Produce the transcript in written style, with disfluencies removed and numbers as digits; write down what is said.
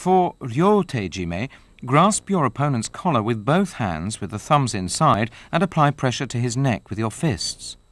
For Ryote Jime, grasp your opponent's collar with both hands with the thumbs inside and apply pressure to his neck with your fists.